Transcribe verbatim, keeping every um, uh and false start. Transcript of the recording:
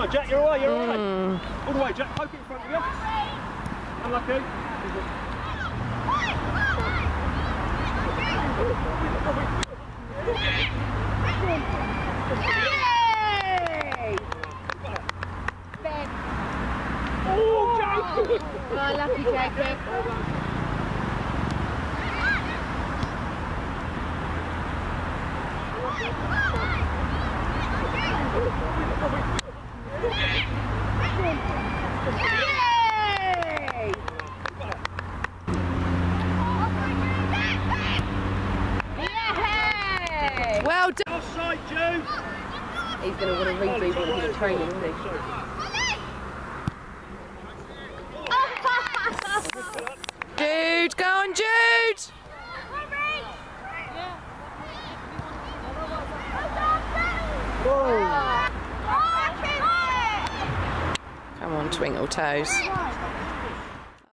on, Jack, you're away, you're away. Mm. All the way, Jack, poke it in front of you. Unlucky. Yay! Ben. Oh, Jack! Oh, lucky Jacob. Yay! Yay! Well done. Offside, Jude. He's going to want to reboot what he's training, isn't he? Jude, go on, Jude. Come on, twinkle toes.